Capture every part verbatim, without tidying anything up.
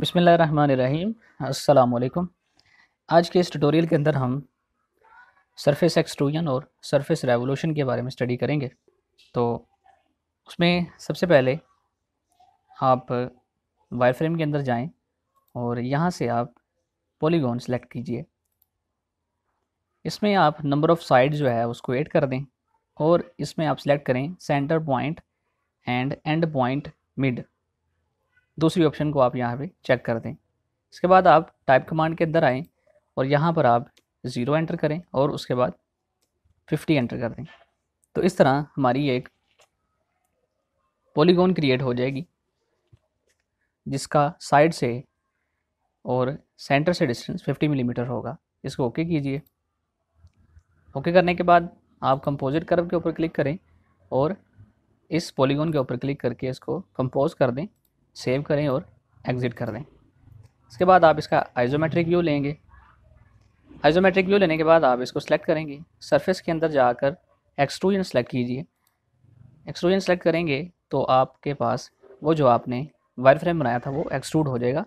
बिस्मिल्लाहिर्रहमानिर्रहीम। अस्सलाम वालेकुम। आज के इस ट्यूटोरियल के अंदर हम सरफेस एक्सट्रूजन और सरफेस रेवोल्यूशन के बारे में स्टडी करेंगे। तो उसमें सबसे पहले आप वायरफ्रेम के अंदर जाएं और यहाँ से आप पॉलीगॉन सेलेक्ट कीजिए। इसमें आप नंबर ऑफ़ साइड जो है उसको ऐड कर दें और इसमें आप सेलेक्ट करें centre point end end point mid. दूसरी ऑप्शन को आप यहाँ पे चेक कर दें। इसके बाद आप टाइप कमांड के अंदर आएँ और यहाँ पर आप ज़ीरो एंटर करें और उसके बाद फिफ्टी एंटर कर दें। तो इस तरह हमारी एक पॉलीगॉन क्रिएट हो जाएगी जिसका साइड से और सेंटर से डिस्टेंस फिफ्टी मिलीमीटर होगा। इसको ओके कीजिए। ओके करने के बाद आप कंपोजिट कर्व के ऊपर क्लिक करें और इस पॉलीगॉन के ऊपर क्लिक करके इसको कंपोज कर दें, सेव करें और एग्ज़िट कर दें। इसके बाद आप इसका आइसोमेट्रिक व्यू लेंगे। आइसोमेट्रिक व्यू लेने के बाद आप इसको सेलेक्ट करेंगे। सरफेस के अंदर जाकर एक्सट्रूजन सेलेक्ट कीजिए। एक्सट्रूजन सेलेक्ट करेंगे तो आपके पास वो जो आपने वायरफ्रेम बनाया था वो एक्सट्रूड हो जाएगा।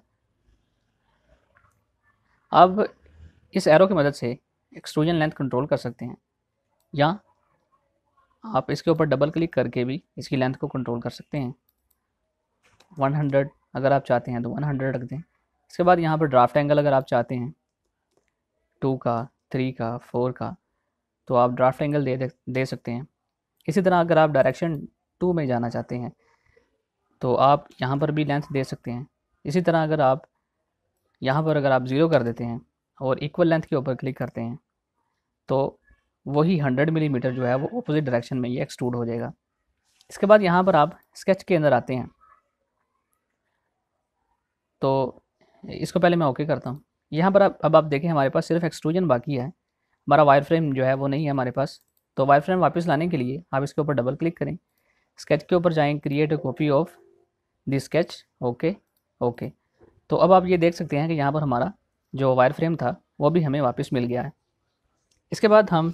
अब इस एरो की मदद से एक्सट्रूजन लेंथ कंट्रोल कर सकते हैं या आप इसके ऊपर डबल क्लिक करके भी इसकी लेंथ को कंट्रोल कर सकते हैं। हंड्रेड अगर आप चाहते हैं तो हंड्रेड रख दें। इसके बाद यहाँ पर ड्राफ्ट एंगल अगर आप चाहते हैं टू का, थ्री का, फोर का, तो आप ड्राफ्ट एंगल दे दे सकते हैं। इसी तरह अगर आप डायरेक्शन टू में जाना चाहते हैं तो आप यहाँ पर भी लेंथ दे सकते हैं। इसी तरह अगर आप यहाँ पर अगर आप ज़ीरो कर देते हैं और इक्वल लेंथ के ऊपर क्लिक करते हैं तो वही हंड्रेड मिलीमीटर जो है वो अपोजिट डायरेक्शन में ये एक्सट्रूड हो जाएगा। इसके बाद यहाँ पर आप स्केच के अंदर आते हैं तो इसको पहले मैं ओके करता हूँ। यहाँ पर अब अब आप देखें हमारे पास सिर्फ एक्सट्रूजन बाकी है, हमारा वायरफ्रेम जो है वो नहीं है हमारे पास। तो वायरफ्रेम वापस लाने के लिए आप इसके ऊपर डबल क्लिक करें, स्केच के ऊपर जाएं, create a copy of the sketch, okay okay. तो अब आप ये देख सकते हैं कि यहाँ पर हमारा जो वायरफ्रेम था वो भी हमें वापस मिल गया है। इसके बाद हम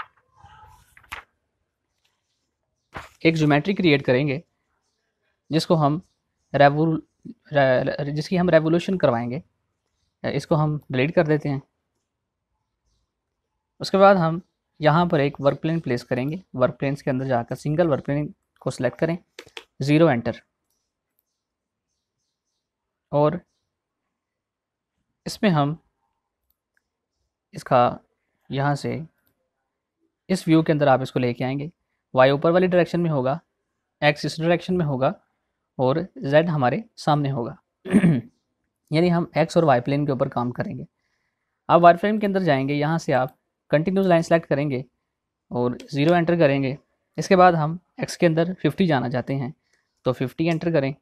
एक ज्योमेट्री क्रिएट करेंगे जिसको हम रेवोल जिसकी हम रेवोल्यूशन करवाएंगे। इसको हम डिलीट कर देते हैं। उसके बाद हम यहाँ पर एक वर्क प्लेन प्लेस करेंगे। वर्क प्लेन्स के अंदर जाकर सिंगल वर्क प्लेन को सिलेक्ट करें, ज़ीरो एंटर, और इसमें हम इसका यहाँ से इस व्यू के अंदर आप इसको लेके आएंगे। वाई ऊपर वाली डायरेक्शन में होगा, एक्स इस डायरेक्शन में होगा और जेड हमारे सामने होगा यानी हम एक्स और वाई प्लेन के ऊपर काम करेंगे। आप वायर फ्रेम के अंदर जाएंगे, यहाँ से आप कंटिन्यूस लाइन सेलेक्ट करेंगे और ज़ीरो एंटर करेंगे। इसके बाद हम एक्स के अंदर फिफ्टी जाना चाहते हैं तो फिफ्टी एंटर करें।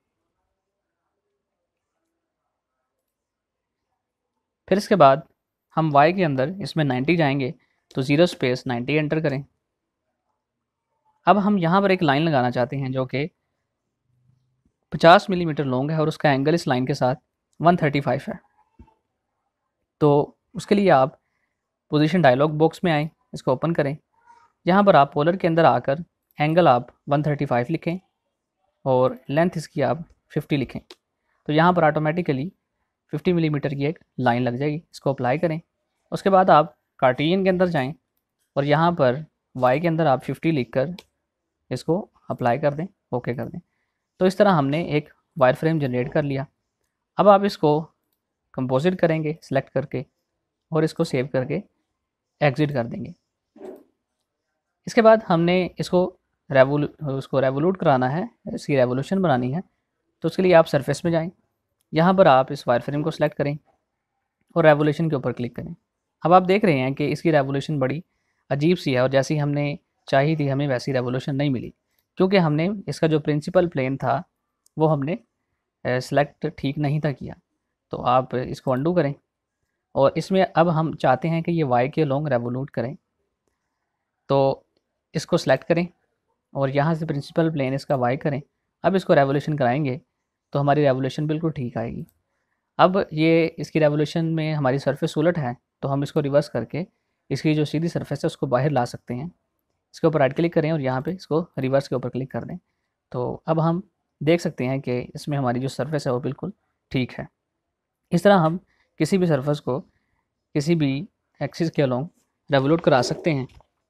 फिर इसके बाद हम वाई के अंदर इसमें नाइन्टी जाएंगे तो ज़ीरो स्पेस नाइन्टी एंटर करें। अब हम यहाँ पर एक लाइन लगाना चाहते हैं जो कि पचास मिलीमीटर लॉन्ग है और उसका एंगल इस लाइन के साथ वन थर्टी फाइव है। तो उसके लिए आप पोजीशन डायलॉग बॉक्स में आएँ, इसको ओपन करें। यहाँ पर आप पोलर के अंदर आकर एंगल आप वन थर्टी फाइव लिखें और लेंथ इसकी आप फिफ्टी लिखें। तो यहाँ पर ऑटोमेटिकली फिफ्टी मिलीमीटर की एक लाइन लग जाएगी। इसको अप्लाई करें। उसके बाद आप कार्टेशियन के अंदर जाएं और यहाँ पर वाई के अंदर आप फिफ्टी लिखकर इसको अप्लाई कर दें, ओके कर दें। तो इस तरह हमने एक वायर फ्रेम जनरेट कर लिया। अब आप इसको कंपोजिट करेंगे सेलेक्ट करके और इसको सेव करके एग्ज़िट कर देंगे। इसके बाद हमने इसको रेवोलू उसको रेवोल्यूट कराना है, इसकी रेवोल्यूशन बनानी है। तो उसके लिए आप सरफेस में जाएं, यहाँ पर आप इस वायर फ्रेम को सिलेक्ट करें और रेवोल्यूशन के ऊपर क्लिक करें। अब आप देख रहे हैं कि इसकी रेवोल्यूशन बड़ी अजीब सी है और जैसी हमने चाही थी हमें वैसी रेवोल्यूशन नहीं मिली, क्योंकि हमने इसका जो प्रिंसिपल प्लेन था वो हमने सेलेक्ट ठीक नहीं था किया। तो आप इसको अंडू करें और इसमें अब हम चाहते हैं कि ये वाई के लॉन्ग रेवोल्यूट करें। तो इसको सेलेक्ट करें और यहाँ से प्रिंसिपल प्लेन इसका वाई करें। अब इसको रेवोल्यूशन कराएंगे तो हमारी रेवोल्यूशन बिल्कुल ठीक आएगी। अब ये इसकी रेवोल्यूशन में हमारी सरफेस उलट है तो हम इसको रिवर्स करके इसकी जो सीधी सरफेस है उसको बाहर ला सकते हैं। इसके ऊपर राइट क्लिक करें और यहाँ पे इसको रिवर्स के ऊपर क्लिक कर दें। तो अब हम देख सकते हैं कि इसमें हमारी जो सरफेस है वो बिल्कुल ठीक है। इस तरह हम किसी भी सरफेस को किसी भी एक्सिस के अलोंग रेवोल्यूट करा सकते हैं।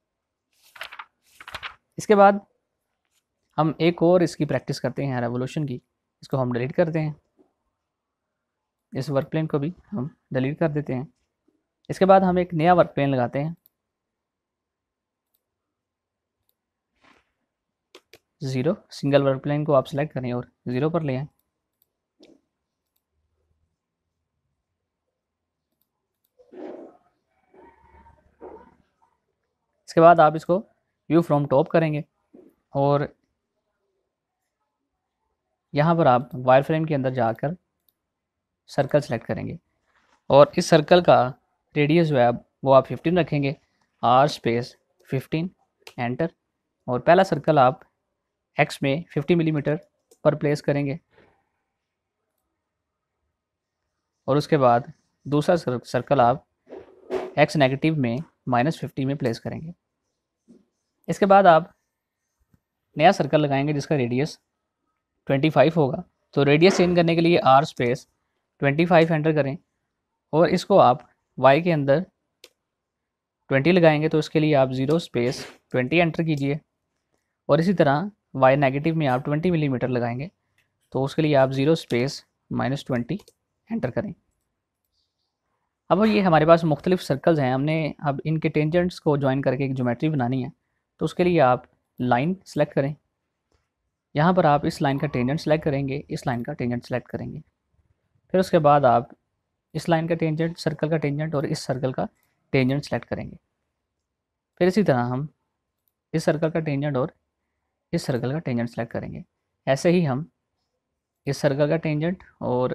इसके बाद हम एक और इसकी प्रैक्टिस करते हैं रेवोल्यूशन की। इसको हम डिलीट करते हैं, इस वर्क प्लेन को भी हम डिलीट कर देते हैं। इसके बाद हम एक नया वर्क प्लेन लगाते हैं, ज़ीरो। सिंगल वर्क प्लेन को आप सेलेक्ट करें और ज़ीरो पर ले आएं। इसके बाद आप इसको व्यू फ्रॉम टॉप करेंगे और यहाँ पर आप वायर फ्रेम के अंदर जाकर सर्कल सेलेक्ट करेंगे और इस सर्कल का रेडियस जो है वो आप फिफ्टीन रखेंगे, आर स्पेस फिफ्टीन, एंटर। और पहला सर्कल आप एक्स में फिफ्टी मिलीमीटर पर प्लेस करेंगे और उसके बाद दूसरा सर्कल आप एक्स नेगेटिव में माइनस फिफ्टी में प्लेस करेंगे। इसके बाद आप नया सर्कल लगाएंगे जिसका रेडियस ट्वेंटी फाइव होगा। तो रेडियस चेंज करने के लिए R space twenty five enter करें और इसको आप वाई के अंदर ट्वेंटी लगाएंगे, तो इसके लिए आप ज़ीरो स्पेस ट्वेंटी एंटर कीजिए। और इसी तरह वाई नेगेटिव में आप ट्वेंटी मिलीमीटर लगाएंगे, तो उसके लिए आप zero space minus twenty enter करें। अब ये हमारे पास मुख्तलिफ सर्कल्स हैं, हमने अब इनके टेंजेंट्स को ज्वाइन करके एक ज्योमेट्री बनानी है। तो उसके लिए आप लाइन सेलेक्ट करें, यहाँ पर आप इस लाइन का टेंजेंट सेलेक्ट करेंगे, इस लाइन का टेंजेंट सेलेक्ट करेंगे। फिर उसके बाद आप इस लाइन का टेंजेंट, सर्कल का टेंजेंट और इस सर्कल का टेंजेंट सेलेक्ट करेंगे। फिर इसी तरह हम इस सर्कल का टेंजेंट और इस सर्कल का टेंजेंट सेलेक्ट करेंगे। ऐसे ही हम इस सर्कल का टेंजेंट और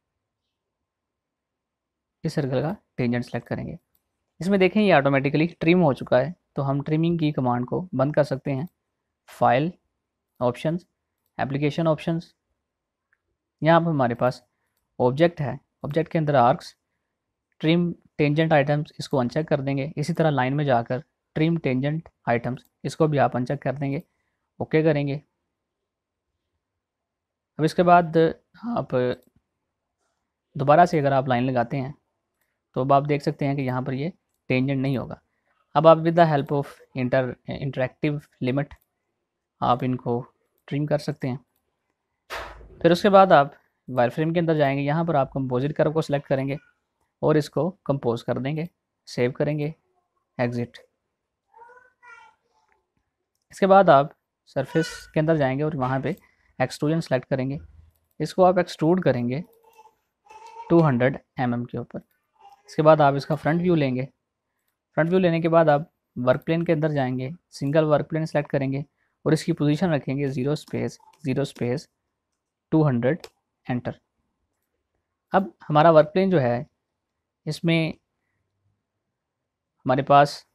इस सर्कल का टेंजेंट सेलेक्ट करेंगे। इसमें देखें ये ऑटोमेटिकली ट्रिम हो चुका है, तो हम ट्रिमिंग की कमांड को बंद कर सकते हैं। फाइल, ऑप्शंस, एप्लीकेशन ऑप्शंस, यहाँ पर हमारे पास ऑब्जेक्ट है, ऑब्जेक्ट के अंदर आर्क्स, ट्रिम टेंजेंट आइटम्स, इसको अनचेक कर देंगे। इसी तरह लाइन में जाकर ट्रिम टेंजेंट आइटम्स, इसको भी आप अनचेक कर देंगे, ओके करेंगे। अब इसके बाद आप दोबारा से अगर आप लाइन लगाते हैं तो अब आप देख सकते हैं कि यहाँ पर ये टेंजेंट नहीं होगा। अब आप with the help of inter interactive limit आप इनको ट्रिम कर सकते हैं। फिर उसके बाद आप वायर फ्रेम के अंदर जाएंगे, यहाँ पर आप कंपोजिट कर्व को सिलेक्ट करेंगे और इसको कंपोज कर देंगे, सेव करेंगे, एग्जिट। इसके बाद आप सरफेस के अंदर जाएंगे और वहाँ पे एक्सट्रूजन सेलेक्ट करेंगे, इसको आप एक्सट्रूड करेंगे टू हंड्रेड एम एम के ऊपर। इसके बाद आप इसका फ्रंट व्यू लेंगे, फ्रंट व्यू लेने के बाद आप वर्क प्लेन के अंदर जाएंगे, सिंगल वर्क प्लेन सेलेक्ट करेंगे और इसकी पोजीशन रखेंगे zero space zero space two hundred, enter. अब हमारा वर्क प्लेन जो है इसमें हमारे पास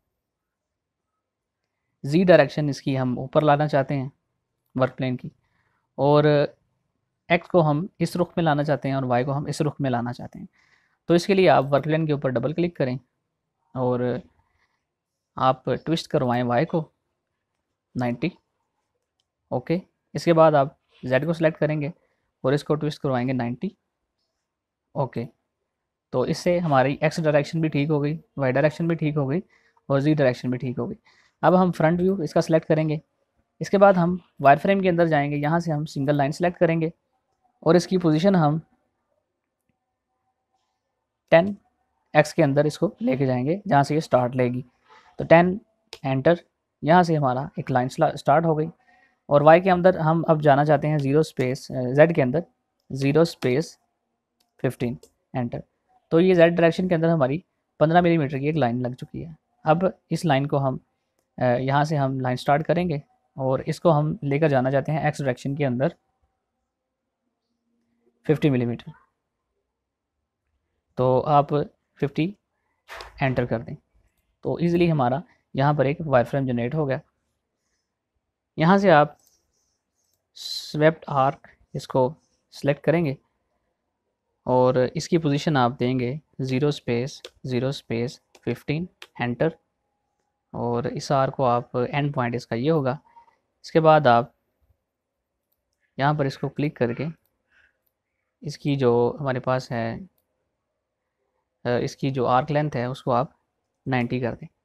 जी डायरेक्शन इसकी हम ऊपर लाना चाहते हैं वर्क प्लेन की, और एक्स को हम इस रुख में लाना चाहते हैं और वाई को हम इस रुख में लाना चाहते हैं। तो इसके लिए आप वर्क प्लेन के ऊपर डबल क्लिक करें और आप ट्विस्ट करवाएं वाई को नाइन्टी, ओके। इसके बाद आप जेड को सिलेक्ट करेंगे और इसको ट्विस्ट करवाएंगे नाइन्टी, ओके। तो इससे हमारी एक्स डायरेक्शन भी ठीक हो गई, वाई डायरेक्शन भी ठीक हो गई और जी डायरेक्शन भी ठीक हो गई। अब हम फ्रंट व्यू इसका सिलेक्ट करेंगे। इसके बाद हम वायर फ्रेम के अंदर जाएंगे, यहाँ से हम सिंगल लाइन सेलेक्ट करेंगे और इसकी पोजीशन हम टेन एक्स के अंदर इसको लेके जाएंगे जहाँ से ये स्टार्ट लेगी। तो टेन, एंटर। यहाँ से हमारा एक लाइन स्टार्ट हो गई और वाई के अंदर हम अब जाना चाहते हैं ज़ीरो स्पेस, जेड के अंदर ज़ीरो स्पेस फिफ्टीन, एंटर। तो ये जेड डायरेक्शन के अंदर हमारी पंद्रह मिलीमीटर की एक लाइन लग चुकी है। अब इस लाइन को हम यहाँ से हम लाइन स्टार्ट करेंगे और इसको हम लेकर जाना चाहते हैं एक्स डायरेक्शन के अंदर फिफ्टी मिलीमीटर। तो आप फिफ्टी एंटर कर दें, तो ईज़िली हमारा यहाँ पर एक वायर फ्रेम जनरेट हो गया। यहाँ से आप स्वेप्ट आर्क इसको सिलेक्ट करेंगे और इसकी पोजीशन आप देंगे zero space zero space fifteen, enter. और इस आर को आप एंड पॉइंट इसका ये होगा। इसके बाद आप यहाँ पर इसको क्लिक करके इसकी जो हमारे पास है इसकी जो आर्क लेंथ है उसको आप नाइन्टी कर दें,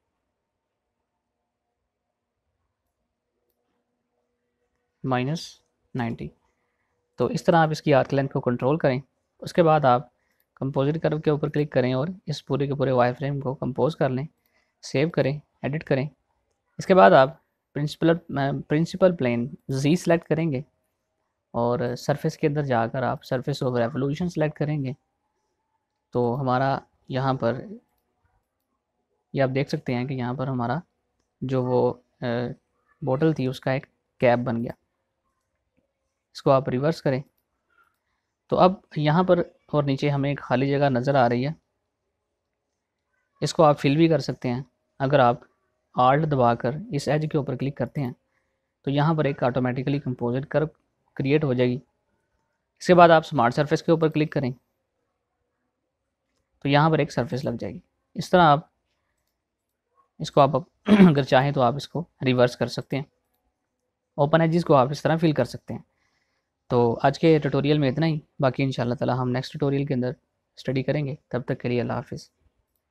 माइनस नाइन्टी। तो इस तरह आप इसकी आर्क लेंथ को कंट्रोल करें। उसके बाद आप कंपोजिट कर्व के ऊपर क्लिक करें और इस पूरे के पूरे वाई फ्रेम को कंपोज कर लें, सेव करें, एडिट करें। इसके बाद आप principal principal plane G select करेंगे और सरफेस के अंदर जाकर आप सरफेस ऑफ रेवोल्यूशन सेलेक्ट करेंगे। तो हमारा यहाँ पर ये आप देख सकते हैं कि यहाँ पर हमारा जो वो बोतल थी उसका एक कैप बन गया। इसको आप रिवर्स करें तो अब यहाँ पर और नीचे हमें एक खाली जगह नज़र आ रही है। इसको आप फिल भी कर सकते हैं। अगर आप आल्ट दबाकर इस एज के ऊपर क्लिक करते हैं तो यहाँ पर एक ऑटोमेटिकली कंपोजिट कर्व क्रिएट हो जाएगी। इसके बाद आप स्मार्ट सरफेस के ऊपर क्लिक करें तो यहाँ पर एक सरफेस लग जाएगी। इस तरह आप इसको आप अगर चाहें तो आप इसको रिवर्स कर सकते हैं। ओपन एजेस को आप इस तरह फिल कर सकते हैं। तो आज के ट्यूटोरियल में इतना ही, बाकी इंशाल्लाह ताला हम नेक्स्ट ट्यूटोरियल के अंदर स्टडी करेंगे। तब तक के लिए अल्लाह हाफ़िज़।